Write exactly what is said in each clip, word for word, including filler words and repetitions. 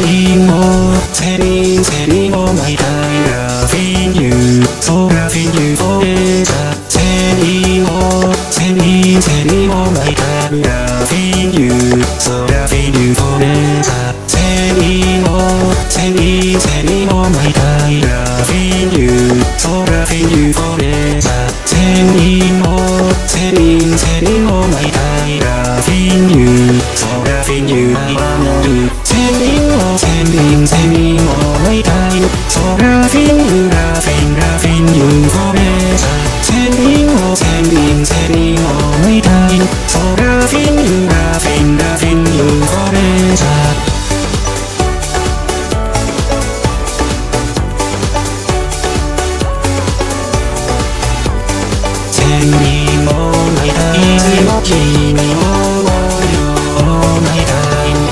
Sending more, sending, sending all my time. Loving you, so loving you forever. Sending more, sending, sending all my time. Loving you, so loving you forever. Sending more, sending, sending all my time. Loving you, so loving you forever. Sending more, sending, sending all my time. Loving you, so loving you. I wanna do. Sending more, sending, sending all my time. So loving you, loving, loving you forever. Sending more, sending, sending all my time. So loving you, loving, loving you forever. Sending all my time. Keep me all, all, all my time.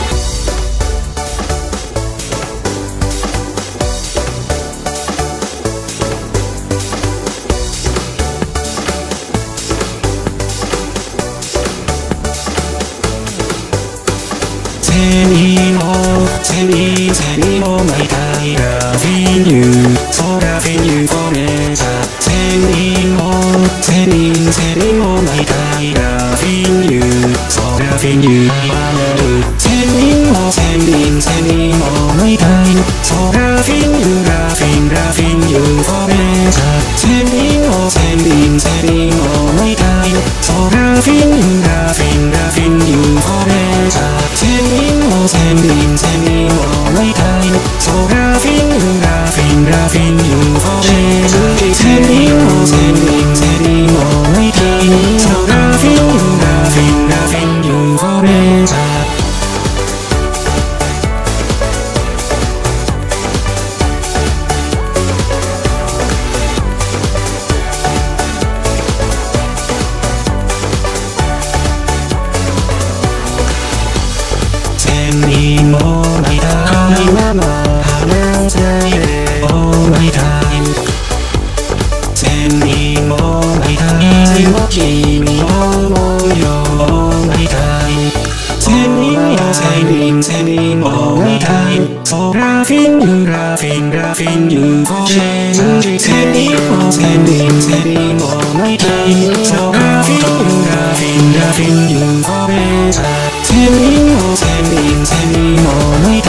Sending all, sending, sending all my time. Loving you, so loving you forever. Sending all, sending, sending all my time. Loving you, so loving you. I wanna do. Sending all, sending, sending all my time. So loving you, loving, loving you forever. Sending all, sending, sending all my time. So loving you, loving, loving you forever. Sending all, sending, sending all my time. So loving you, loving, loving you forever. Sending all, sending, sending all my time. So loving you, loving, loving you forever. Sending all my time. All my time. Sending all my time. Keep me all, all, all my time. Sending all, sending, sending all my time. So loving you, loving, loving you forever. Sending all, sending, sending all my time. So loving you, loving, loving you forever. Sending all, sending, sending all my